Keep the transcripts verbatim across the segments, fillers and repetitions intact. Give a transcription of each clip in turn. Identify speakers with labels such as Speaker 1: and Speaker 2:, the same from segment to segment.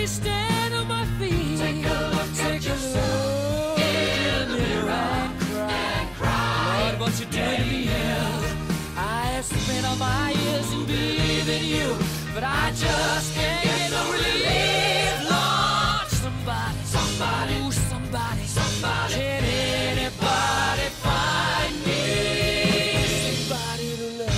Speaker 1: me stand on my feet.
Speaker 2: Take a look
Speaker 1: Take
Speaker 2: at
Speaker 1: a
Speaker 2: yourself
Speaker 1: look
Speaker 2: in the mirror
Speaker 1: and cry.
Speaker 2: and cry.
Speaker 1: Lord, what you doing to me? I have spent all my years in believing you, but I just can't get no relief. Lord, somebody,
Speaker 2: Somebody,
Speaker 1: ooh, somebody,
Speaker 2: somebody.
Speaker 1: can anybody find me somebody to love?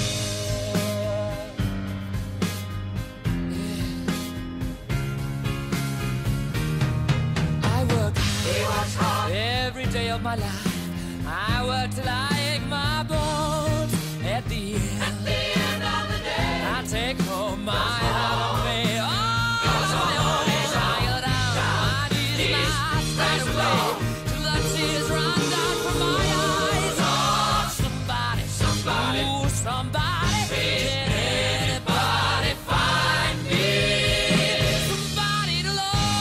Speaker 1: Yeah. I work
Speaker 2: He works hard
Speaker 1: every day of my life. I work till I ache my bones. At the end,
Speaker 2: at the end of the day.
Speaker 1: I take home my heart of me. Oh,
Speaker 2: Goes on his
Speaker 1: I
Speaker 2: own.
Speaker 1: go down my knees and
Speaker 2: knees,
Speaker 1: I straight
Speaker 2: praise the
Speaker 1: away
Speaker 2: Lord.
Speaker 1: till the tears run down from my eyes. Oh, somebody,
Speaker 2: Somebody.
Speaker 1: ooh, somebody,
Speaker 2: Please,
Speaker 1: can anybody find me somebody to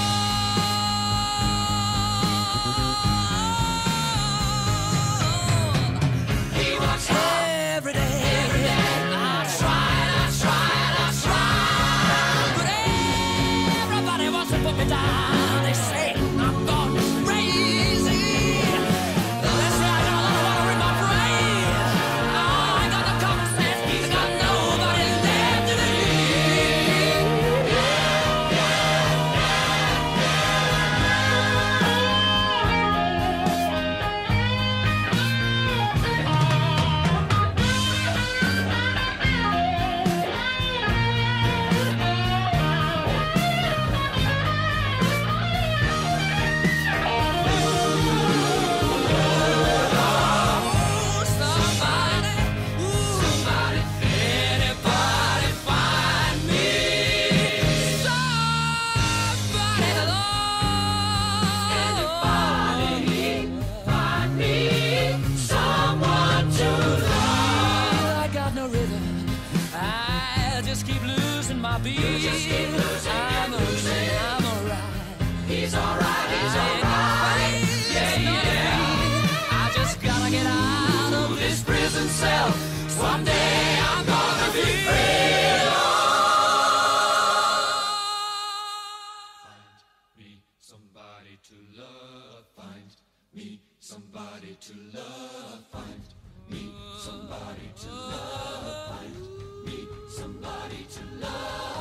Speaker 1: love?
Speaker 2: He works hard
Speaker 1: Every day,
Speaker 2: every day.
Speaker 1: I try and I try and I try, but everybody wants to put me down. They say I'm gone crazy. They say I got a lot of water in my brain. I ain't got no common sense. I got nobody left to believe. Oh, somebody, ooh,
Speaker 2: Somebody,
Speaker 1: anybody find me somebody to love?
Speaker 2: anybody find me someone to love.
Speaker 1: I got no rhythm. I just keep losing my beat.
Speaker 2: You just keep losing
Speaker 1: I'm
Speaker 2: and
Speaker 1: okay,
Speaker 2: losing.
Speaker 1: I'm alright.
Speaker 2: He's alright, he's
Speaker 1: I ain't no
Speaker 2: alright.
Speaker 1: face,
Speaker 2: Yeah,
Speaker 1: no
Speaker 2: yeah.
Speaker 1: feet. I just gotta get out of this prison cell. Someday I'm gonna be free.
Speaker 2: Find me somebody to love. Find me somebody to love. Find me somebody to love. Find me somebody to love.